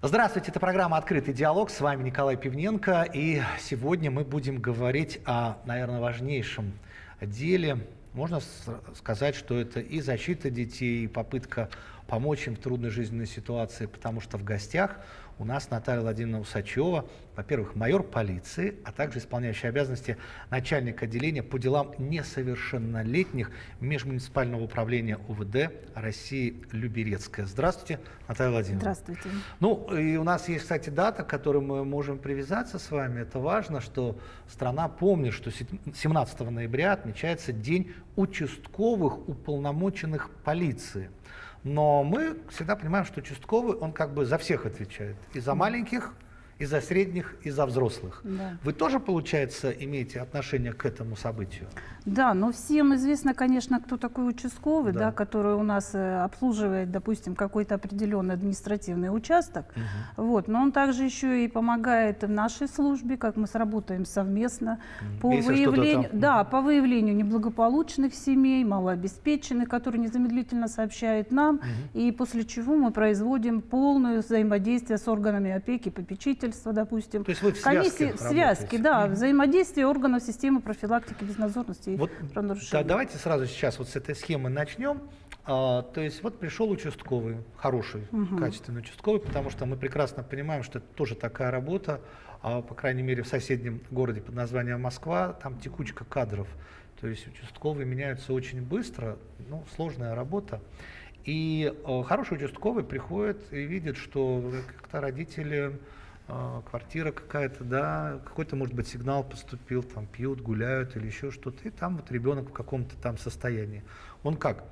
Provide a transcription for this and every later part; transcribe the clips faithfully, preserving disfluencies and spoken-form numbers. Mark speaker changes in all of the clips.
Speaker 1: Здравствуйте, это программа «Открытый диалог», с вами Николай Пивненко, и сегодня мы будем говорить о, наверное, важнейшем деле. Можно сказать, что это и защита детей, и попытка помочь им в трудной жизненной ситуации, потому что в гостях у нас Наталья Владимировна Усачева, во-первых, майор полиции, а также исполняющий обязанности начальника отделения по делам несовершеннолетних Межмуниципального управления УВД России Люберецкая. Здравствуйте, Наталья Владимировна.
Speaker 2: Здравствуйте.
Speaker 1: Ну, и у нас есть, кстати, дата, к которой мы можем привязаться с вами. Это важно, что страна помнит, что семнадцатого ноября отмечается День участковых уполномоченных полиции. Но мы всегда понимаем, что участковый, он как бы за всех отвечает. И за маленьких, и за средних, и за взрослых.
Speaker 2: Да.
Speaker 1: Вы тоже, получается, имеете отношение к этому событию?
Speaker 2: Да, но всем известно, конечно, кто такой участковый,
Speaker 1: Да.
Speaker 2: да, который у нас э, обслуживает, допустим, какой-то определенный административный участок. Угу. Вот, но он также еще и помогает в нашей службе, как мы сработаем совместно, угу. по, выявлению, там... да, по выявлению неблагополучных семей, малообеспеченных, которые незамедлительно сообщают нам, угу. и после чего мы производим полное взаимодействие с органами опеки, попечительства, допустим.
Speaker 1: То есть вы в связке,
Speaker 2: в связке, да, mm-hmm. взаимодействие органов системы профилактики безнадзорности
Speaker 1: вот,
Speaker 2: и правонарушений.
Speaker 1: Да, давайте сразу сейчас вот с этой схемы начнем. А, то есть вот пришел участковый, хороший, mm-hmm. качественный участковый, потому что мы прекрасно понимаем, что это тоже такая работа, а, по крайней мере в соседнем городе под названием Москва, там текучка кадров. То есть участковые меняются очень быстро, ну, сложная работа. И а, хороший участковый приходит и видит, что как-то родители... квартира какая-то, да, какой-то, может быть, сигнал поступил, там пьют, гуляют или еще что-то, и там вот ребенок в каком-то там состоянии. Он как?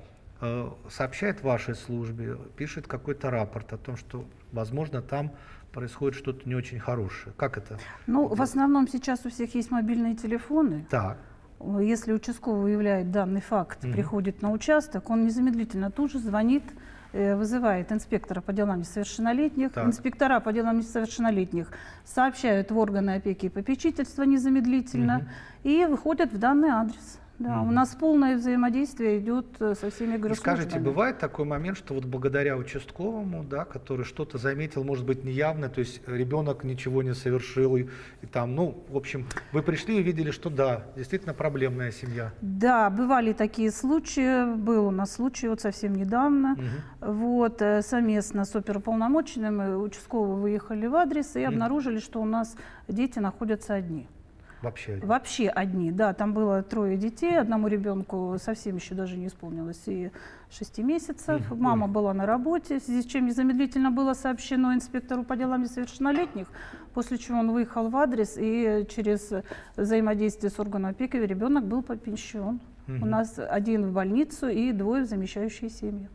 Speaker 1: Сообщает вашей службе, пишет какой-то рапорт о том, что, возможно, там происходит что-то не очень хорошее. Как это?
Speaker 2: Ну, в основном сейчас у всех есть мобильные телефоны.
Speaker 1: Так.
Speaker 2: Если участковый выявляет данный факт, угу. приходит на участок, он незамедлительно тут же звонит, вызывает инспектора по делам несовершеннолетних. Так. Инспектора по делам несовершеннолетних сообщают в органы опеки и попечительства незамедлительно угу. и выходят в данный адрес. Да, угу. У нас полное взаимодействие идет со всеми госслужбами.
Speaker 1: Скажите, бывает такой момент, что вот благодаря участковому, да, который что-то заметил, может быть, неявно, то есть ребенок ничего не совершил, и, и там, ну, в общем, вы пришли и видели, что да, действительно проблемная семья.
Speaker 2: Да, бывали такие случаи, был у нас случай вот совсем недавно, угу. вот, совместно с оперуполномоченным участковые выехали в адрес и угу. обнаружили, что у нас дети находятся одни.
Speaker 1: Вообще одни?
Speaker 2: Вообще одни, да. Там было трое детей, одному ребенку совсем еще даже не исполнилось и шести месяцев. Mm-hmm. Мама Ой. была на работе, в связи с чем незамедлительно было сообщено инспектору по делам несовершеннолетних, после чего он выехал в адрес, и через взаимодействие с органом опеки ребенок был попечен. Mm-hmm. У нас один в больницу и двое в замещающие семьи.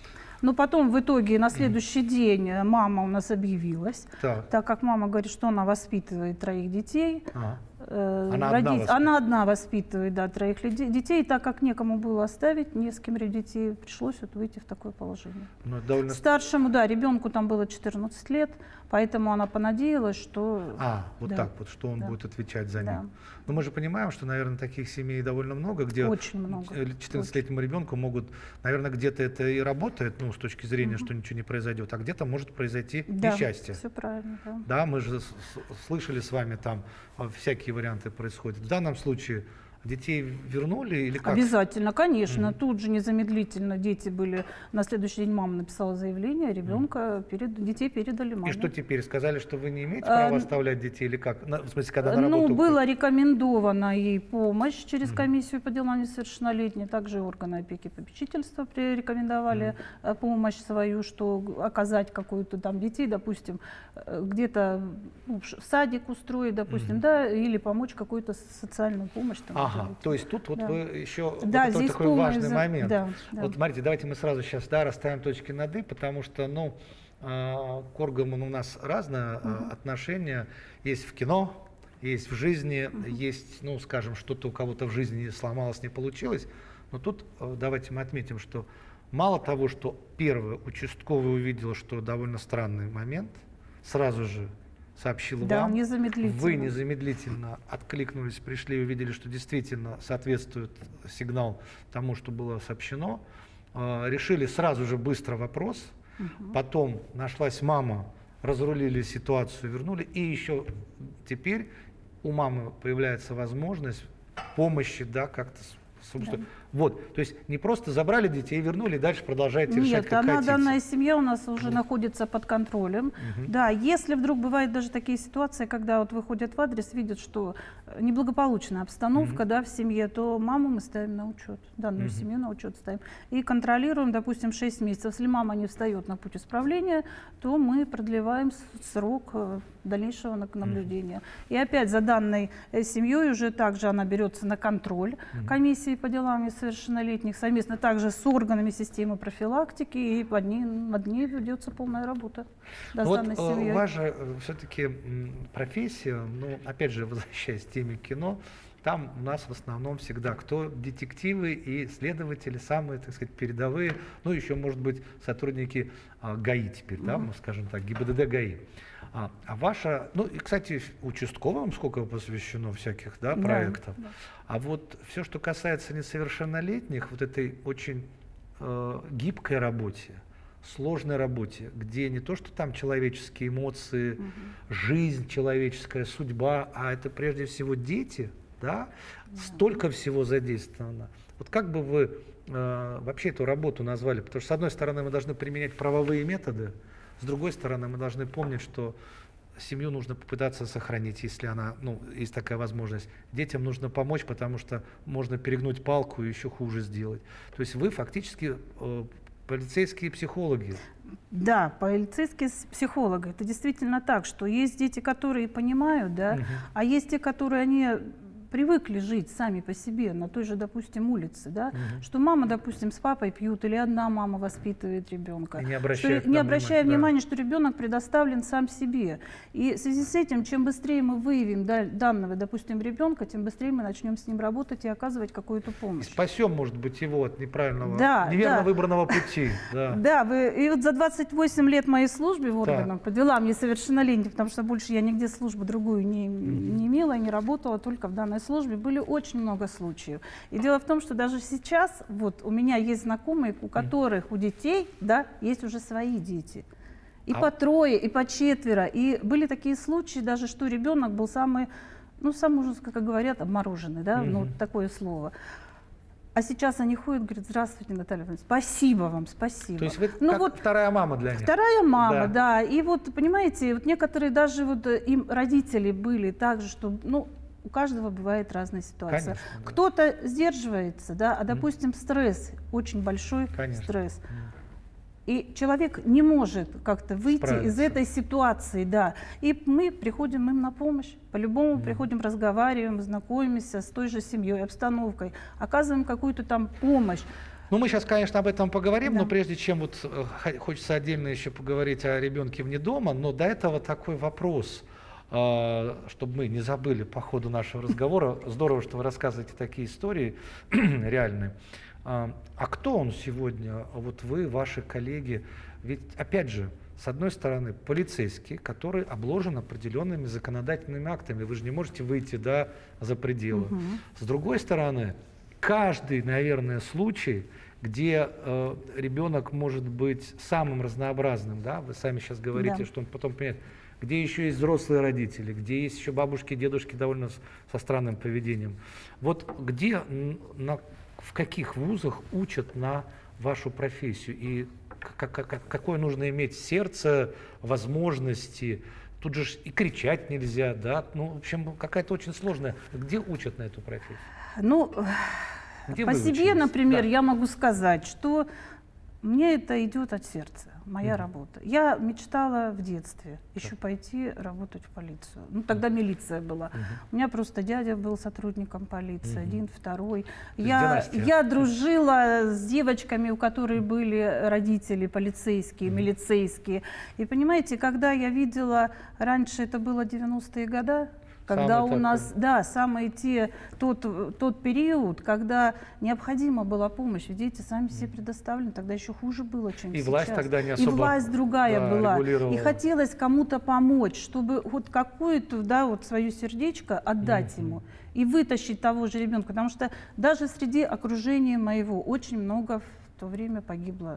Speaker 2: Но потом в итоге на следующий mm-hmm. день мама у нас объявилась, так. так как мама говорит, что она воспитывает троих детей. Ага. Э,
Speaker 1: она,
Speaker 2: роди...
Speaker 1: одна
Speaker 2: она одна воспитывает, да, троих детей, и так как некому было оставить, не с кем детей, пришлось вот выйти в такое положение.
Speaker 1: Ну, довольно...
Speaker 2: Старшему, да, ребенку там было четырнадцать лет, поэтому она понадеялась, что...
Speaker 1: А, вот
Speaker 2: да.
Speaker 1: так вот, что он
Speaker 2: да.
Speaker 1: будет отвечать за
Speaker 2: да.
Speaker 1: них. Но мы же понимаем, что, наверное, таких семей довольно много, где
Speaker 2: Очень много.
Speaker 1: четырнадцатилетнему ребенку могут, наверное, где-то это и работает, ну, с точки зрения, угу. что ничего не произойдет, а где-то может произойти
Speaker 2: да,
Speaker 1: несчастье.
Speaker 2: Все правильно, да.
Speaker 1: Да, мы же слышали с вами там всякие варианты происходят. В данном случае детей вернули или как?
Speaker 2: Обязательно, конечно.
Speaker 1: Mm-hmm.
Speaker 2: Тут же незамедлительно дети были. На следующий день мама написала заявление, ребенка, mm-hmm. перед, детей передали маме.
Speaker 1: И что теперь? Сказали, что вы не имеете права
Speaker 2: а,
Speaker 1: оставлять детей или как? В смысле, когда на работу?
Speaker 2: Ну, была рекомендована ей помощь через
Speaker 1: mm-hmm. комиссию
Speaker 2: по делам несовершеннолетних. Также органы опеки и попечительства рекомендовали mm-hmm. помощь свою, что оказать какую-то там детей, допустим, где-то ну, в садик устроить, допустим, mm-hmm. да, или помочь какую-то социальную помощь. Там,
Speaker 1: ага, то есть тут вот да. вы еще
Speaker 2: да,
Speaker 1: вот
Speaker 2: здесь
Speaker 1: такой важный
Speaker 2: за...
Speaker 1: момент.
Speaker 2: Да, да.
Speaker 1: Вот смотрите, давайте мы сразу сейчас да, расставим точки над «и», потому что ну, к органам у нас разное угу. отношение. Есть в кино, есть в жизни, угу. есть, ну, скажем, что-то у кого-то в жизни сломалось, не получилось. Но тут давайте мы отметим, что мало того, что первый участковый увидел, что довольно странный момент, сразу же сообщил
Speaker 2: да,
Speaker 1: вам,
Speaker 2: незамедлительно.
Speaker 1: Вы незамедлительно откликнулись, пришли, увидели, что действительно соответствует сигнал тому, что было сообщено, решили сразу же быстро вопрос, угу. потом нашлась мама, разрулили ситуацию, вернули, и еще теперь у мамы появляется возможность помощи, да, как-то, собственно,
Speaker 2: Да.
Speaker 1: вот, то есть не просто забрали детей, вернули, дальше продолжаете решать,
Speaker 2: Нет,
Speaker 1: как
Speaker 2: она,
Speaker 1: хотите.
Speaker 2: данная семья у нас уже находится под контролем.
Speaker 1: Мгм.
Speaker 2: Да, если вдруг бывают даже такие ситуации, когда вот выходят в адрес, видят, что неблагополучная обстановка,
Speaker 1: Мгм.
Speaker 2: да, в семье, то маму мы ставим на учет, данную
Speaker 1: Мгм.
Speaker 2: семью на учет ставим. И контролируем, допустим, шесть месяцев. Если мама не встает на путь исправления, то мы продлеваем с- срок э, дальнейшего нак- наблюдения. И опять за данной э, семьей уже также она берется на контроль
Speaker 1: Мгм.
Speaker 2: комиссии по делам несовершеннолетних, совместно также с органами системы профилактики, и под ней, над ней ведется полная работа, да, с
Speaker 1: Вот
Speaker 2: данной
Speaker 1: э,
Speaker 2: семьей.
Speaker 1: у вас же все-таки профессия, ну, опять же, возвращаясь к теме кино, там у нас в основном всегда кто детективы и следователи, самые, так сказать, передовые, ну, еще, может быть, сотрудники а, ГАИ теперь, да, мы скажем так, ГИБДД ГАИ. А, а ваша, ну, и, кстати, участковым сколько посвящено всяких, да,
Speaker 2: Да,
Speaker 1: проектов.
Speaker 2: да.
Speaker 1: А вот все, что касается несовершеннолетних, вот этой очень э, гибкой работе, сложной работе, где не то, что там человеческие эмоции,
Speaker 2: Мгм.
Speaker 1: жизнь человеческая, судьба, а это прежде всего дети, да, столько всего задействовано. Вот как бы вы э, вообще эту работу назвали? Потому что, с одной стороны, мы должны применять правовые методы, с другой стороны, мы должны помнить, что семью нужно попытаться сохранить, если она, ну, есть такая возможность. Детям нужно помочь, потому что можно перегнуть палку и еще хуже сделать. То есть вы фактически э, полицейские психологи.
Speaker 2: Да, полицейские с- психологи. Это действительно так, что есть дети, которые понимают, да,
Speaker 1: Мгм.
Speaker 2: а есть те, которые они привыкли жить сами по себе на той же, допустим, улице, да,
Speaker 1: Мгм.
Speaker 2: что мама, допустим, с папой пьют, или одна мама воспитывает ребенка.
Speaker 1: И не
Speaker 2: Что,
Speaker 1: обращают
Speaker 2: не
Speaker 1: на
Speaker 2: обращая
Speaker 1: внимание, да.
Speaker 2: внимания, что ребенок предоставлен сам себе. И в связи с этим, чем быстрее мы выявим да, данного, допустим, ребенка, тем быстрее мы начнем с ним работать и оказывать какую-то
Speaker 1: И
Speaker 2: помощь.
Speaker 1: спасем, может быть, его от неправильного,
Speaker 2: Да,
Speaker 1: неверно
Speaker 2: да.
Speaker 1: выбранного пути. Да.
Speaker 2: Да, вы, и вот за двадцать восемь лет моей службы в
Speaker 1: Так.
Speaker 2: органах по делам несовершеннолетних, потому что больше я нигде службу другую не, не имела, не работала, только в данной службе, были очень много случаев. И дело в том, что даже сейчас, вот у меня есть знакомые, у которых, у детей, да, есть уже свои дети. И
Speaker 1: А-
Speaker 2: по трое, и по четверо. И были такие случаи даже, что ребенок был самый, ну, самый, уже, как говорят, обмороженный, да, ну,
Speaker 1: Мгм.
Speaker 2: такое слово. А сейчас они ходят, говорят: здравствуйте, Наталья Владимировна, спасибо вам, спасибо.
Speaker 1: То есть вы
Speaker 2: Ну
Speaker 1: как
Speaker 2: вот
Speaker 1: вторая мама для них.
Speaker 2: вторая мама,
Speaker 1: Да.
Speaker 2: да. И вот, понимаете, вот некоторые даже вот э, им родители были так же, что, ну, у каждого бывает разная ситуация.
Speaker 1: Конечно, да.
Speaker 2: Кто-то сдерживается, да, а, допустим, стресс, очень большой
Speaker 1: Конечно.
Speaker 2: стресс. И человек не может как-то выйти из
Speaker 1: Справиться.
Speaker 2: этой ситуации, да. И мы приходим им на помощь. По-любому приходим, разговариваем, знакомимся с той же семьей, обстановкой, оказываем какую-то там помощь.
Speaker 1: Ну, мы сейчас, конечно, об этом поговорим,
Speaker 2: Да.
Speaker 1: но прежде чем вот э, хо- хочется отдельно еще поговорить о ребенке вне дома, но до этого такой вопрос, э, чтобы мы не забыли по ходу нашего разговора. Здорово, что вы рассказываете такие истории реальные. А а кто он сегодня? Вот вы, ваши коллеги. Ведь, опять же, с одной стороны, полицейский, который обложен определенными законодательными актами. Вы же не можете выйти, да, за пределы.
Speaker 2: Мгм.
Speaker 1: С другой стороны, каждый, наверное, случай, где э, ребенок может быть самым разнообразным, да, вы сами сейчас говорите,
Speaker 2: Да.
Speaker 1: что он потом понимает, где еще есть взрослые родители, где есть еще бабушки, дедушки довольно с- со странным поведением. Вот где, м, на, в каких вузах учат на вашу профессию и к- к- к- какое нужно иметь сердце, возможности? Тут же ж и кричать нельзя, да, ну, в общем, какая-то очень сложная. Где учат на эту профессию?
Speaker 2: Ну,
Speaker 1: Где
Speaker 2: по
Speaker 1: вы
Speaker 2: себе,
Speaker 1: учились?
Speaker 2: например,
Speaker 1: Да.
Speaker 2: я могу сказать, что мне это идет от сердца, моя
Speaker 1: Мгм.
Speaker 2: работа. Я мечтала в детстве еще пойти работать в полицию. Ну, тогда милиция была.
Speaker 1: Мгм.
Speaker 2: У меня просто дядя был сотрудником полиции,
Speaker 1: Мгм.
Speaker 2: один, второй.
Speaker 1: есть
Speaker 2: Я,
Speaker 1: династия.
Speaker 2: я дружила с девочками, у которых были родители полицейские,
Speaker 1: Мгм.
Speaker 2: милицейские. И понимаете, когда я видела, раньше это было девяностые годы, когда
Speaker 1: Самый
Speaker 2: у
Speaker 1: такой.
Speaker 2: нас, да, самый те, тот, тот период, когда необходима была помощь, ведь дети сами себе предоставлены, тогда еще хуже было, чем
Speaker 1: И
Speaker 2: сейчас.
Speaker 1: власть тогда не
Speaker 2: И
Speaker 1: особо,
Speaker 2: власть другая
Speaker 1: да,
Speaker 2: была.
Speaker 1: регулировала.
Speaker 2: И хотелось кому-то помочь, чтобы вот какую-то, да, вот свое сердечко отдать
Speaker 1: Мгм.
Speaker 2: ему и вытащить того же ребенка, потому что даже среди окружения моего очень много в то время погибло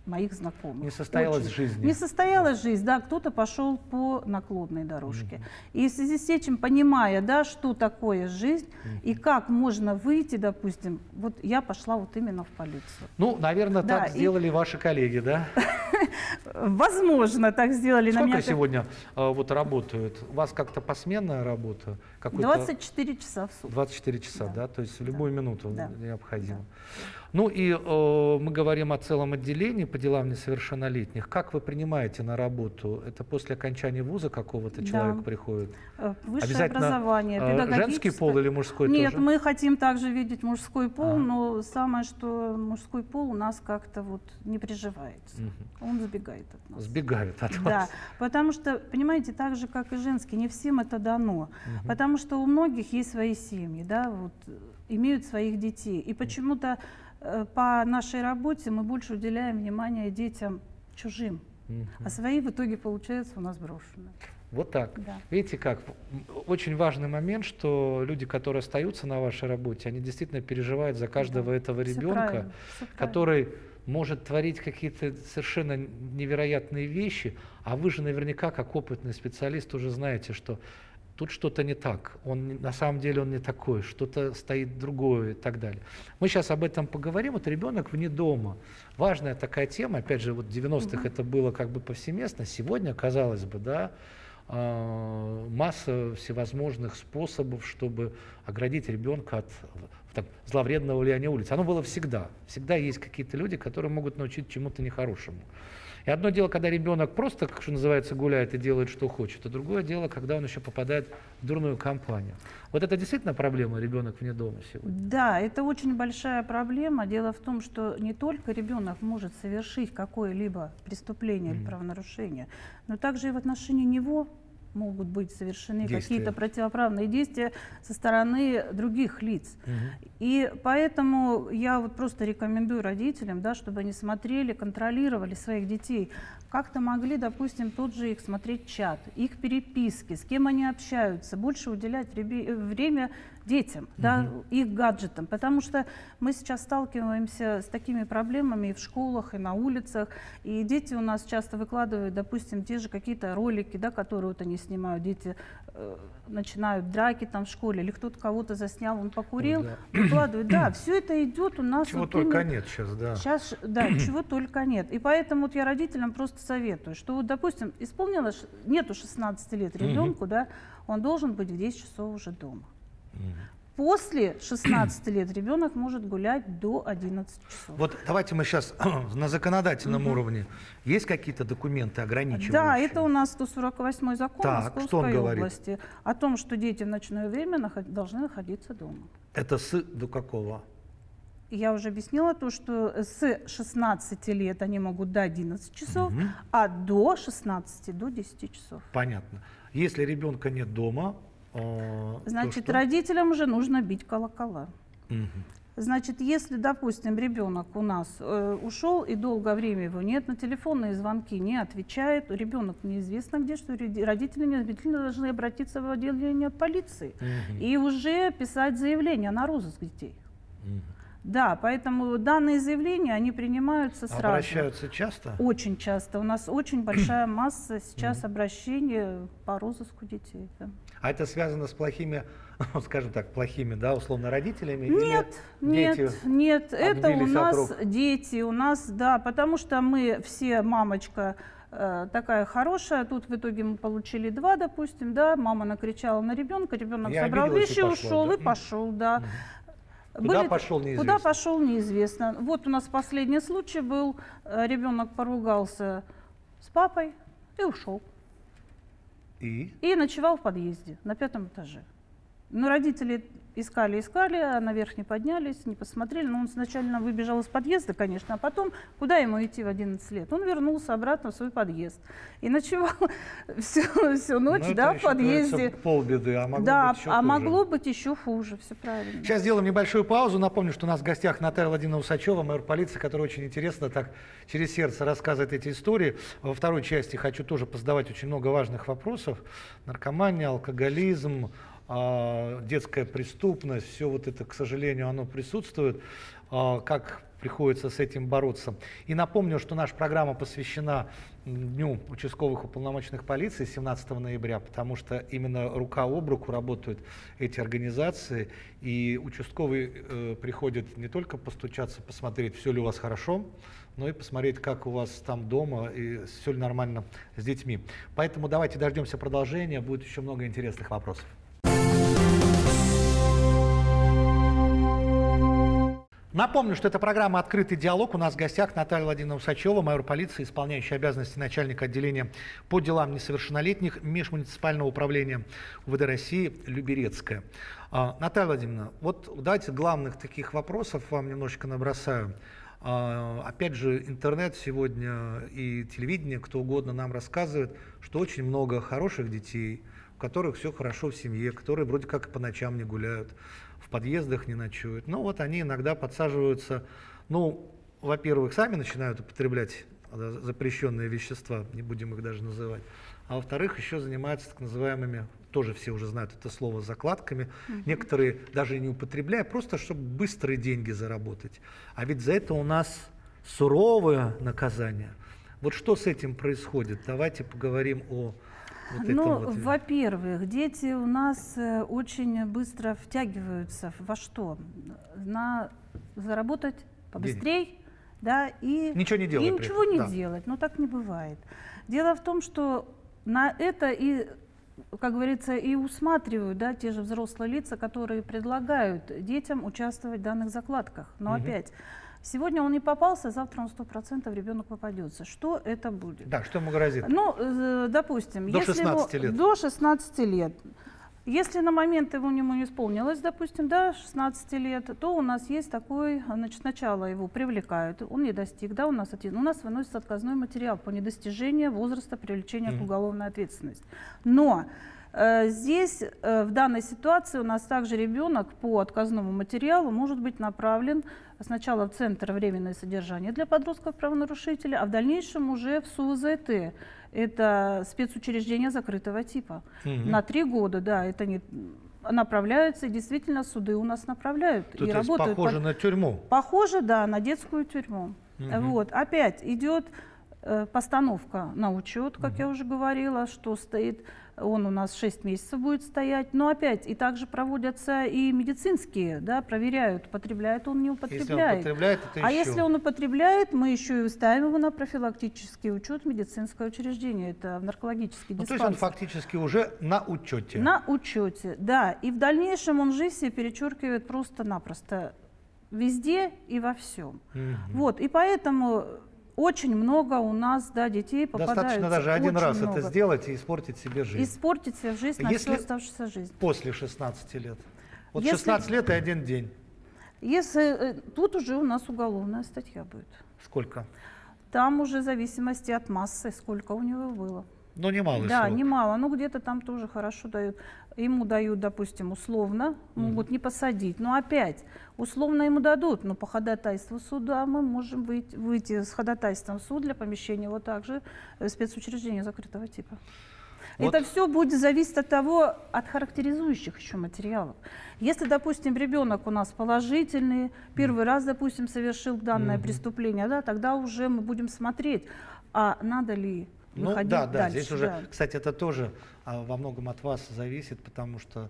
Speaker 2: моих знакомых.
Speaker 1: Не состоялась
Speaker 2: Очень.
Speaker 1: жизнь.
Speaker 2: Не состоялась жизнь, да, кто-то пошел по наклонной дорожке. Mm-hmm. И в связи с этим, понимая, да, что такое жизнь mm-hmm. и как можно выйти, допустим, вот я пошла вот именно в полицию.
Speaker 1: Ну, наверное, да, так сделали и... ваши коллеги, да?
Speaker 2: Возможно, так сделали.
Speaker 1: Сколько
Speaker 2: на меня
Speaker 1: сегодня э, вот работают? У вас как-то посменная работа?
Speaker 2: двадцать четыре часа в сутки.
Speaker 1: двадцать четыре часа, да? да? То есть в любую да. минуту
Speaker 2: да.
Speaker 1: необходимо.
Speaker 2: Да.
Speaker 1: Ну и э, мы говорим о целом отделении по делам несовершеннолетних. Как вы принимаете на работу? Это после окончания вуза какого-то да. человек приходит?
Speaker 2: Высшее образование, педагогическое.
Speaker 1: Женский пол или мужской
Speaker 2: Нет,
Speaker 1: тоже?
Speaker 2: мы хотим также видеть мужской пол, а. но самое, что мужской пол у нас как-то вот не приживается. Угу. Он сбегает от нас.
Speaker 1: Сбегает от вас.
Speaker 2: Да, потому что, понимаете, так же, как и женский, не всем это дано. Угу. Потому что у многих есть свои семьи, да, вот, имеют своих детей. И почему-то по нашей работе мы больше уделяем внимание детям чужим, mm-hmm. а свои в итоге, получается, у нас брошены.
Speaker 1: Вот так.
Speaker 2: Да.
Speaker 1: Видите как? Очень важный момент, что люди, которые остаются на вашей работе, они действительно переживают за каждого да. этого ребенка, который может творить какие-то совершенно невероятные вещи, а вы же наверняка, как опытный специалист, уже знаете, что тут что-то не так, он, на самом деле он не такой, что-то стоит другое и так далее. Мы сейчас об этом поговорим. Вот ребенок вне дома. Важная такая тема, опять же, вот в девяностых mm-hmm. это было как бы повсеместно, сегодня, казалось бы, да, масса всевозможных способов, чтобы оградить ребенка от так, зловредного влияния улицы. Оно было всегда. Всегда есть какие-то люди, которые могут научить чему-то нехорошему. И одно дело, когда ребенок просто, как что называется, гуляет и делает, что хочет, а другое дело, когда он еще попадает в дурную компанию. Вот это действительно проблема, ребенок вне дома сегодня? Да,
Speaker 2: это очень большая проблема. Дело в том, что не только ребенок может совершить какое-либо преступление mm-hmm. или правонарушение, но также и в отношении него могут быть совершены какие-то противоправные действия со стороны других лиц. Угу. И поэтому я вот просто рекомендую родителям, да, чтобы они смотрели, контролировали своих детей. Как-то могли, допустим, тот же их смотреть чат, их переписки, с кем они общаются, больше уделять время детям, угу. да, их гаджетам. Потому что мы сейчас сталкиваемся с такими проблемами и в школах, и на улицах. И дети у нас часто выкладывают, допустим, те же какие-то ролики, да, которые вот они снимают. Дети э, начинают драки там в школе, или кто-то кого-то заснял, он покурил, Ой, да. выкладывает. Да, все это идет у нас.
Speaker 1: Чего
Speaker 2: вот
Speaker 1: только
Speaker 2: именно,
Speaker 1: нет сейчас, да.
Speaker 2: Сейчас, да, чего только нет. И поэтому вот я родителям просто советую, что вот, допустим, исполнилось, нету шестнадцати лет ребенку, угу. да, он должен быть в десять часов уже дома. После шестнадцати лет ребенок может гулять до одиннадцати часов.
Speaker 1: Вот давайте мы сейчас на законодательном угу. уровне. Есть какие-то документы ограничивающие?
Speaker 2: Да, это у нас сто сорок восьмой закон
Speaker 1: так,
Speaker 2: Московской области о том, что дети в ночное время наход... должны находиться дома.
Speaker 1: Это с до какого?
Speaker 2: Я уже объяснила то, что с шестнадцати лет они могут до одиннадцати часов, угу. а до шестнадцати до десяти часов.
Speaker 1: Понятно. Если ребенка нет дома,
Speaker 2: значит, родителям уже нужно бить колокола.
Speaker 1: Угу.
Speaker 2: Значит, если, допустим, ребенок у нас э, ушел и долгое время его нет, на телефонные звонки не отвечает, ребенок неизвестно где, что родители необязательно должны обратиться в отделение полиции угу. и уже писать заявление на розыск детей. Угу. Да, поэтому данные заявления, они принимаются сразу.
Speaker 1: Обращаются часто?
Speaker 2: Очень часто. У нас очень большая масса сейчас обращений по розыску детей. Да.
Speaker 1: А это связано с плохими, скажем так, плохими, да, условно, родителями?
Speaker 2: Нет, нет, нет. Это у нас дети, у нас, да, потому что мы все, мамочка э, такая хорошая, тут в итоге мы получили два, допустим, да, мама накричала на ребенка, ребенок Я собрал вещи, ушел, да? и пошел, да. Угу.
Speaker 1: Куда
Speaker 2: Были,
Speaker 1: пошел, неизвестно.
Speaker 2: Куда пошел, неизвестно. Вот у нас последний случай был, ребенок поругался с папой и ушел.
Speaker 1: И?
Speaker 2: И ночевал в подъезде на пятом этаже. Но родители искали, искали, а наверх не поднялись, не посмотрели. Но он сначала выбежал из подъезда, конечно, а потом, куда ему идти в одиннадцать лет? Он вернулся обратно в свой подъезд и ночевал всю, всю ночь, ну, да, в подъезде.
Speaker 1: Полбеды, а могло
Speaker 2: да,
Speaker 1: быть еще
Speaker 2: а
Speaker 1: хуже.
Speaker 2: могло быть еще хуже, все правильно.
Speaker 1: Сейчас сделаем небольшую паузу. Напомню, что у нас в гостях Наталья Владимировна Усачева, майор полиции, которая очень интересно так через сердце рассказывает эти истории. Во второй части хочу тоже позадавать очень много важных вопросов. Наркомания, алкоголизм, детская преступность, все вот это, к сожалению, оно присутствует. Как приходится с этим бороться. И напомню, что наша программа посвящена Дню участковых уполномоченных полиции семнадцатого ноября, потому что именно рука об руку работают эти организации, и участковый э, приходит не только постучаться, посмотреть, все ли у вас хорошо, но и посмотреть, как у вас там дома, и все ли нормально с детьми. Поэтому давайте дождемся продолжения, будет еще много интересных вопросов. Напомню, что это программа «Открытый диалог». У нас в гостях Наталья Владимировна Усачева, майор полиции, исполняющая обязанности начальника отделения по делам несовершеннолетних межмуниципального управления УВД России Люберецкая. А, Наталья Владимировна, вот давайте главных таких вопросов вам немножечко набросаю. А, опять же, интернет сегодня и телевидение, кто угодно нам рассказывает, что очень много хороших детей, у которых все хорошо в семье, которые вроде как и по ночам не гуляют, в подъездах не ночуют. Но вот они иногда подсаживаются, ну, во-первых, сами начинают употреблять запрещенные вещества, не будем их даже называть, а во-вторых, еще занимаются так называемыми, тоже все уже знают это слово, закладками. Mm-hmm. Некоторые даже не употребляя, просто чтобы быстрые деньги заработать. А ведь за это у нас суровое наказание. Вот что с этим происходит? Давайте поговорим о... Вот
Speaker 2: ну,
Speaker 1: вот.
Speaker 2: Во-первых, дети у нас очень быстро втягиваются во что? На заработать побыстрее, да, и
Speaker 1: ничего не делать.
Speaker 2: И ничего не
Speaker 1: да.
Speaker 2: делать, но так не бывает. Дело в том, что на это и, как говорится, и усматривают, да, те же взрослые лица, которые предлагают детям участвовать в данных закладках. Но угу. опять... Сегодня он не попался, завтра он сто процентов ребенок попадется. Что это будет?
Speaker 1: Да, что ему грозит?
Speaker 2: Ну, допустим,
Speaker 1: до
Speaker 2: если
Speaker 1: шестнадцати
Speaker 2: его,
Speaker 1: лет.
Speaker 2: До шестнадцати лет. Если на момент его ему не исполнилось, допустим, до шестнадцати лет, то у нас есть такой, значит, сначала его привлекают, он не достиг, да, у нас, у нас выносится отказной материал по недостижению возраста привлечения mm-hmm. к уголовной ответственности. Но э, здесь, э, в данной ситуации, у нас также ребенок по отказному материалу может быть направлен сначала в Центр временное содержание для подростков-правонарушителей, а в дальнейшем уже в СУВЗТ. Это спецучреждение закрытого типа. Угу. На три года, да, это не направляются, и действительно суды у нас направляют.
Speaker 1: Тут
Speaker 2: и работают
Speaker 1: похоже
Speaker 2: под...
Speaker 1: на тюрьму.
Speaker 2: Похоже, да, на детскую тюрьму. Угу. Вот, опять идет э, постановка на учет, как угу. я уже говорила, что стоит, он у нас шесть месяцев будет стоять, но опять, и также проводятся и медицинские, да, проверяют, употребляет он, не употребляет.
Speaker 1: Если он употребляет, это
Speaker 2: а
Speaker 1: еще...
Speaker 2: если он употребляет, мы еще и ставим его на профилактический учет в медицинское учреждение, это в наркологический
Speaker 1: ну,
Speaker 2: диспансер.
Speaker 1: То есть он фактически уже на учете.
Speaker 2: На учете, да, и в дальнейшем он жизнь себе перечеркивает просто-напросто везде и во всем. Угу. Вот, и поэтому... Очень много у нас, да, детей попадается.
Speaker 1: Достаточно даже один раз
Speaker 2: много.
Speaker 1: это сделать и испортить себе жизнь.
Speaker 2: Испортить себе жизнь на
Speaker 1: Если
Speaker 2: всю оставшуюся жизнь.
Speaker 1: После шестнадцати лет. Вот
Speaker 2: Если,
Speaker 1: шестнадцать лет и один день.
Speaker 2: Если, тут уже у нас уголовная статья будет.
Speaker 1: Сколько?
Speaker 2: Там уже в зависимости от массы, сколько у него было.
Speaker 1: Ну, немало.
Speaker 2: Да,
Speaker 1: срок.
Speaker 2: немало. Ну, где-то там тоже хорошо дают. Ему дают, допустим, условно, могут mm-hmm. не посадить. Но опять, условно ему дадут, но по ходатайству суда мы можем выйти, выйти с ходатайством в суд для помещения вот также спецучреждения закрытого типа. Вот. Это все будет зависеть от того, от характеризующих еще материалов. Если, допустим, ребенок у нас положительный, первый mm-hmm. раз, допустим, совершил данное mm-hmm. преступление, да, тогда уже мы будем смотреть, а надо ли
Speaker 1: Ну да, да,
Speaker 2: дальше,
Speaker 1: здесь уже,
Speaker 2: да.
Speaker 1: кстати, это тоже а, во многом от вас зависит, потому что,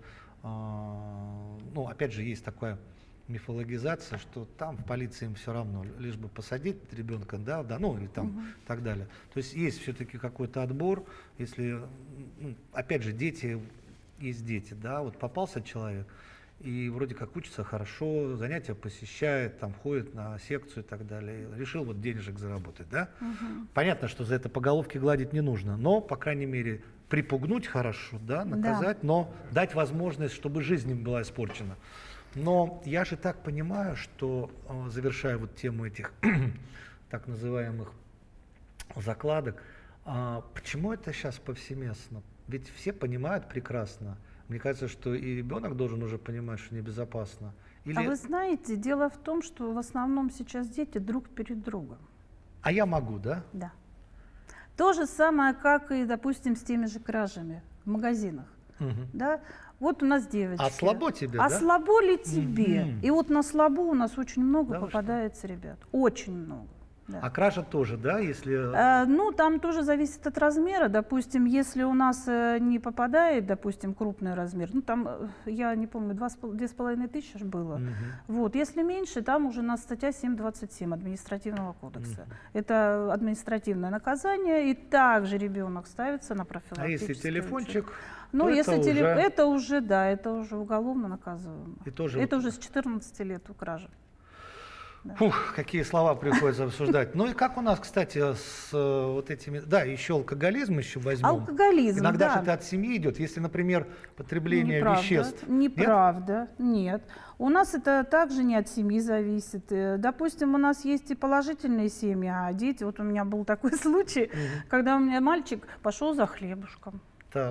Speaker 1: а, ну, опять же, есть такая мифологизация, что там в полиции им все равно, лишь бы посадить ребенка, да, да, ну и там угу. так далее. То есть есть все-таки какой-то отбор, если, ну, опять же, дети есть дети, да, вот попался человек, и вроде как учится хорошо, занятия посещает, там ходит на секцию и так далее. Решил вот денежек заработать, да? Угу. Понятно, что за это по головке гладить не нужно, но, по крайней мере, припугнуть хорошо, да, наказать, да. но дать возможность, чтобы жизнь им была испорчена. Но я же так понимаю, что, завершая вот тему этих так называемых закладок, почему это сейчас повсеместно? Ведь все понимают прекрасно. Мне кажется, что и ребенок должен уже понимать, что небезопасно. Или...
Speaker 2: А вы знаете, дело в том, что в основном сейчас дети друг перед другом.
Speaker 1: А я могу, да?
Speaker 2: Да. То же самое, как и, допустим, с теми же кражами в магазинах.
Speaker 1: Угу.
Speaker 2: Да? Вот у нас девочки.
Speaker 1: А слабо тебе,
Speaker 2: А
Speaker 1: да?
Speaker 2: слабо ли тебе?
Speaker 1: Угу.
Speaker 2: И вот на слабо у нас очень много
Speaker 1: Да,
Speaker 2: попадается ребят. Очень много. Да.
Speaker 1: А кража тоже, да, если…
Speaker 2: А, ну, там тоже зависит от размера. Допустим, если у нас э, не попадает, допустим, крупный размер, ну, там, э, я не помню, два с половиной тысячи было.
Speaker 1: Угу. Вот.
Speaker 2: Если меньше, там уже у нас статья семь двадцать семь административного кодекса.
Speaker 1: Угу.
Speaker 2: Это административное наказание, и также ребенок ставится на профилактический.
Speaker 1: А если телефончик?
Speaker 2: Учет. Ну, если
Speaker 1: это,
Speaker 2: теле...
Speaker 1: уже...
Speaker 2: это уже, да, это уже уголовно наказуемо.
Speaker 1: И тоже...
Speaker 2: Это уже с четырнадцати лет у кражи.
Speaker 1: Да. Фух, какие слова приходится обсуждать. Ну и как у нас, кстати, с вот этими… Да, еще алкоголизм еще возьмем.
Speaker 2: Алкоголизм,
Speaker 1: Иногда
Speaker 2: да.
Speaker 1: же это от семьи идет. Если, например, потребление
Speaker 2: Неправда,
Speaker 1: веществ…
Speaker 2: Неправда, нет? нет. У нас это также не от семьи зависит. Допустим, у нас есть и положительные семьи, а дети… Вот у меня был такой случай, угу. когда у меня мальчик пошел за хлебушком.
Speaker 1: Да.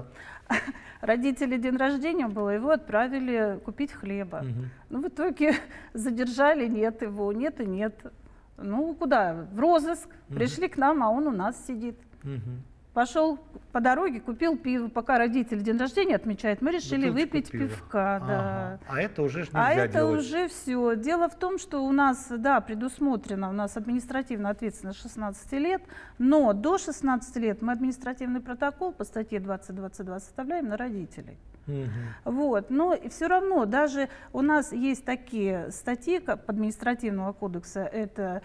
Speaker 2: Родители день рождения было, его отправили купить хлеба.
Speaker 1: Угу.
Speaker 2: Ну, в итоге задержали, нет его, нет и нет. Ну, куда? В розыск. Угу. Пришли к нам, а он у нас сидит. Угу. Пошел по дороге, купил пиво. Пока родители день рождения отмечают, мы решили Бутылочку выпить пива. пивка.
Speaker 1: Ага.
Speaker 2: Да.
Speaker 1: А это уже нельзя
Speaker 2: А это
Speaker 1: делать.
Speaker 2: уже все. Дело в том, что у нас, да, предусмотрено, у нас административная ответственность шестнадцати лет, но до шестнадцати лет мы административный протокол по статье двадцать двадцать два составляем на родителей. Угу. Вот. Но все равно, даже у нас есть такие статьи как административного кодекса, это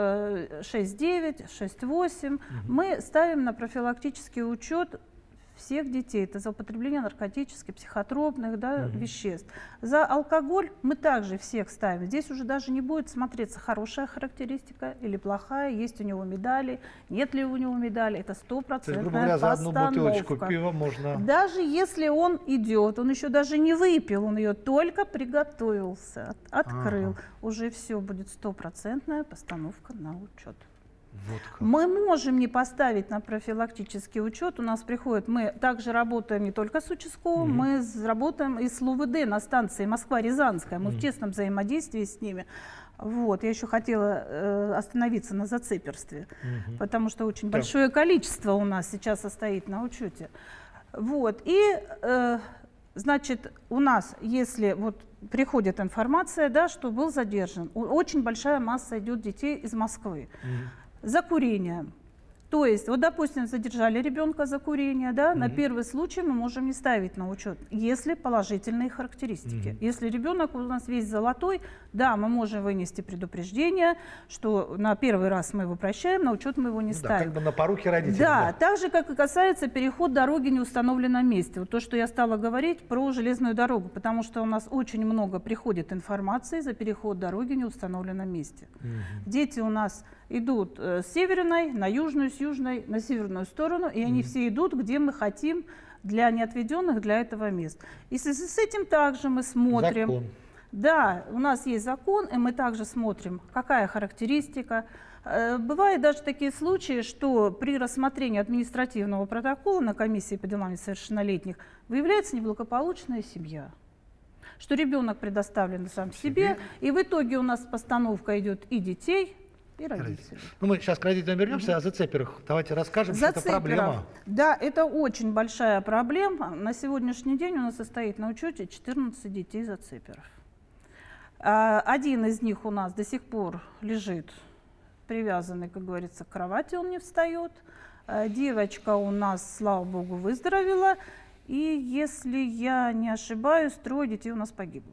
Speaker 2: э, шесть девять, шесть восемь, угу. мы ставим на профилактический учет всех детей. Это за употребление наркотических, психотропных, да, угу. веществ. За алкоголь мы также всех ставим. Здесь уже даже не будет смотреться, хорошая характеристика или плохая, есть у него медали, нет ли у него медали. Это стопроцентная
Speaker 1: грубо говоря, за одну
Speaker 2: постановка.
Speaker 1: бутылочку пива можно…
Speaker 2: Даже если он идет, он еще даже не выпил, он ее только приготовился, открыл, ага. уже все, будет стопроцентная постановка на учет. Вот мы можем не поставить на профилактический учет. У нас приходят, мы также работаем не только с участковым, угу. мы работаем и с ЛУВД на станции Москва-Рязанская. Мы угу. в тесном взаимодействии с ними. Вот. Я еще хотела э, остановиться на зацеперстве, угу. потому что очень да. большое количество у нас сейчас состоит на учете. Вот. И, э, значит, у нас, если вот приходит информация, да, что был задержан, очень большая масса идет детей из Москвы. Угу. За курение. То есть, вот, допустим, задержали ребенка за курение, да, mm-hmm. на первый случай мы можем не ставить на учет, если положительные характеристики. Mm-hmm. Если ребенок у нас весь золотой, да, мы можем вынести предупреждение, что на первый раз мы его прощаем, на учет мы его не ну, ставим.
Speaker 1: Да, как бы на поруки родителей.
Speaker 2: Да,
Speaker 1: да,
Speaker 2: так же, как и касается переход дороги в неустановленном месте. Вот то, что я стала говорить про железную дорогу, потому что у нас очень много приходит информации за переход дороги в неустановленном месте. Mm-hmm. Дети у нас идут э, с северной на южную, с южной на северную сторону, и они mm-hmm. все идут, где мы хотим, для неотведенных для этого мест. И в связи с этим также мы смотрим.
Speaker 1: Закон.
Speaker 2: Да, у нас есть закон, и мы также смотрим, какая характеристика. Э, бывают даже такие случаи, что при рассмотрении административного протокола на комиссии по делам несовершеннолетних выявляется неблагополучная семья. Что ребенок предоставлен сам себе, себе, и в итоге у нас постановка идет и детей, и родителей.
Speaker 1: Ну, мы сейчас к родителям вернемся, угу. а зацеперах давайте расскажем, что это проблема.
Speaker 2: Да, это очень большая проблема. На сегодняшний день у нас состоит на учете четырнадцать детей зацеперов. Один из них у нас до сих пор лежит привязанный, как говорится, к кровати, он не встает. Девочка у нас, слава богу, выздоровела. И если я не ошибаюсь, трое детей у нас погибло.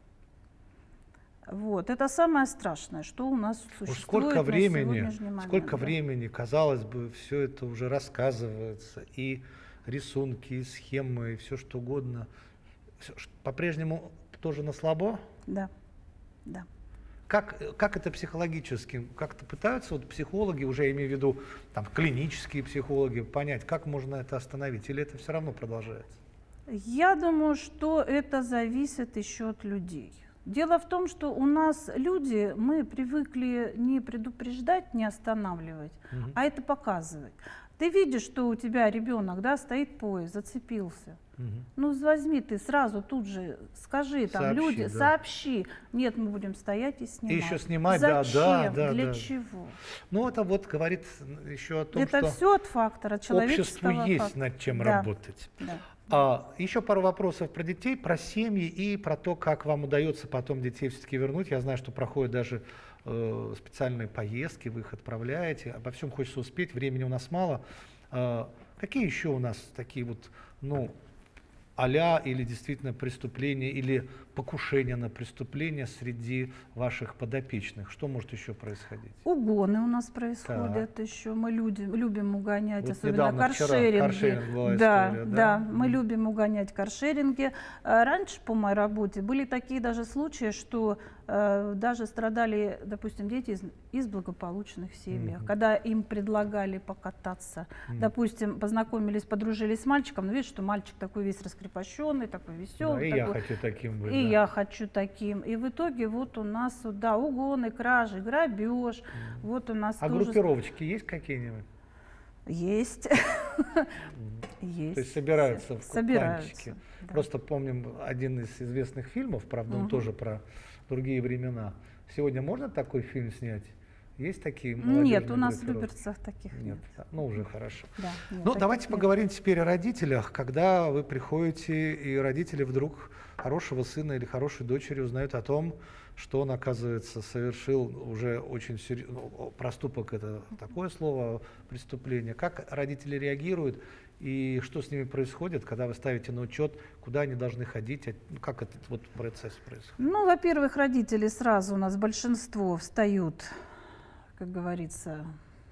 Speaker 2: Вот. Это самое страшное, что у нас существует.
Speaker 1: Уж сколько времени,
Speaker 2: на момент,
Speaker 1: сколько
Speaker 2: да.
Speaker 1: времени, казалось бы, все это уже рассказывается, и рисунки, и схемы, и все что угодно. По-прежнему тоже на слабо?
Speaker 2: Да, да.
Speaker 1: Как, как это психологически? Как-то пытаются вот психологи, уже я имею в виду там, клинические психологи, понять, как можно это остановить, или это все равно продолжается? Я
Speaker 2: думаю, что это зависит еще от людей. Дело в том, что у нас люди, мы привыкли не предупреждать, не останавливать, угу. а это показывать. Ты видишь, что у тебя ребенок, да, стоит поезд, зацепился. Угу. Ну, возьми ты сразу тут же, скажи там, сообщи, люди, да. сообщи. Нет, мы будем стоять и снимать.
Speaker 1: И еще снимать,
Speaker 2: Зачем?
Speaker 1: да, да,
Speaker 2: Для
Speaker 1: да.
Speaker 2: чего?
Speaker 1: Ну, это вот говорит еще о том,
Speaker 2: это
Speaker 1: что
Speaker 2: все от фактора человеческого
Speaker 1: обществу есть
Speaker 2: фактора.
Speaker 1: над чем
Speaker 2: да.
Speaker 1: работать.
Speaker 2: Да.
Speaker 1: А, еще пару вопросов про детей, про семьи и про то, как вам удается потом детей все-таки вернуть. Я знаю, что проходят даже э, специальные поездки, вы их отправляете. Обо всем хочется успеть, времени у нас мало. А, какие еще у нас такие вот, ну, а-ля или действительно преступления, или покушения на преступления среди ваших подопечных? Что может еще происходить?
Speaker 2: Угоны у нас происходят так. еще. Мы люди, любим угонять, вот особенно
Speaker 1: каршеринги. Каршеринг была
Speaker 2: да,
Speaker 1: история, да,
Speaker 2: да, мы mm. любим угонять каршеринги. Раньше по моей работе были такие даже случаи, что э, даже страдали, допустим, дети из, из благополучных семей, mm-hmm. когда им предлагали покататься. Mm. Допустим, познакомились, подружились с мальчиком, но видишь, что мальчик такой весь раскрепощенный, такой веселый.
Speaker 1: Да, и
Speaker 2: такой,
Speaker 1: я хочу таким быть.
Speaker 2: И
Speaker 1: да.
Speaker 2: я хочу таким. И в итоге вот у нас, да, угоны, кражи, грабеж. Mm. Вот у нас
Speaker 1: а
Speaker 2: тоже...
Speaker 1: группировочки есть какие-нибудь?
Speaker 2: Есть.
Speaker 1: Mm.
Speaker 2: Есть.
Speaker 1: То есть собираются в
Speaker 2: собираются,
Speaker 1: да. Просто помним один из известных фильмов, правда, он uh-huh. тоже про другие времена. Сегодня можно такой фильм снять? Есть такие молодежные
Speaker 2: Нет, у нас в Люберцах таких нет.
Speaker 1: нет. Ну, уже хорошо.
Speaker 2: Да, нет,
Speaker 1: ну, давайте
Speaker 2: нет.
Speaker 1: поговорим теперь о родителях. Когда вы приходите, и родители вдруг хорошего сына или хорошей дочери узнают о том, что он, оказывается, совершил уже очень серьезный ну, проступок, это такое слово, преступление. Как родители реагируют и что с ними происходит, когда вы ставите на учет, куда они должны ходить, как этот вот процесс происходит?
Speaker 2: Ну, во-первых, родители сразу у нас большинство встают, как говорится,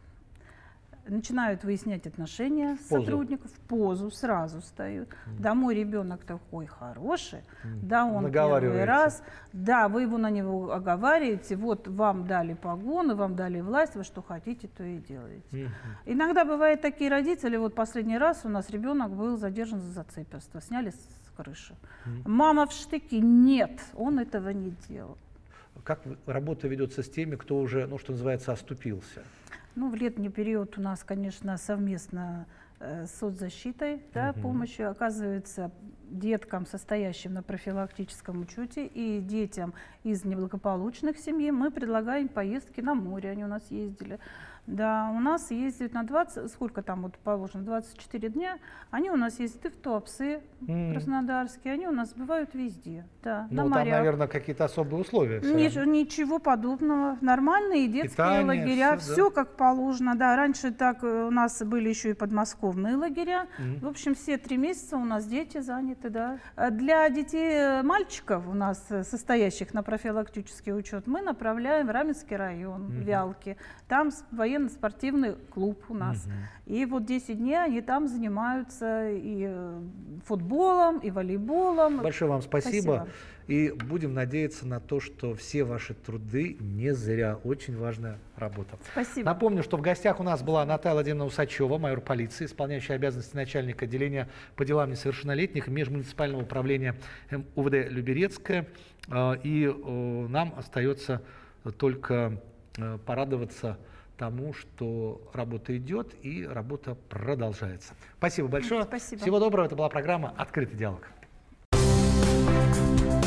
Speaker 2: начинают выяснять отношения
Speaker 1: в позу.
Speaker 2: сотрудников, в позу сразу встают. Mm. Да, мой ребенок такой хороший, mm. да, он первый раз, да, вы его на него оговариваете, вот вам дали погоны, вам дали власть, вы что хотите, то и делаете. Mm-hmm. Иногда бывают такие родители, вот последний раз у нас ребенок был задержан за зацеперство, сняли с крыши. Mm. Мама в штыки, нет, он этого не делал.
Speaker 1: Как работа ведется с теми, кто уже, ну, что называется, оступился?
Speaker 2: Ну, в летний период у нас, конечно, совместно э, с соцзащитой да, угу. помощью оказывается деткам, состоящим на профилактическом учете, и детям из неблагополучных семей мы предлагаем поездки на море, они у нас ездили. Да, у нас ездят на двадцать, сколько там вот положено, двадцать четыре дня, они у нас ездят и в Туапсе, mm. краснодарские, они у нас бывают везде, да,
Speaker 1: ну,
Speaker 2: на морях.
Speaker 1: Там, наверное, какие-то особые условия.
Speaker 2: Нич- ничего подобного, нормальные детские
Speaker 1: питание,
Speaker 2: лагеря,
Speaker 1: все,
Speaker 2: все
Speaker 1: да?
Speaker 2: как положено, да, раньше так у нас были еще и подмосковные лагеря, mm. в общем, все три месяца у нас дети заняты, да. Для детей мальчиков у нас, состоящих на профилактический учет, мы направляем в Раменский район, mm-hmm. Вялки, там военный спортивный клуб у нас. Угу. И вот десять дней они там занимаются и футболом, и волейболом.
Speaker 1: Большое вам спасибо.
Speaker 2: спасибо.
Speaker 1: И будем надеяться на то, что все ваши труды не зря. Очень важная работа.
Speaker 2: Спасибо.
Speaker 1: Напомню, что в гостях у нас была Наталья Владимировна Усачева, майор полиции, исполняющая обязанности начальника отделения по делам несовершеннолетних межмуниципального управления УВД Люберецкая. И нам остается только порадоваться тому, что работа идет и работа продолжается. Спасибо большое.
Speaker 2: Спасибо.
Speaker 1: Всего доброго. Это была программа «Открытый диалог».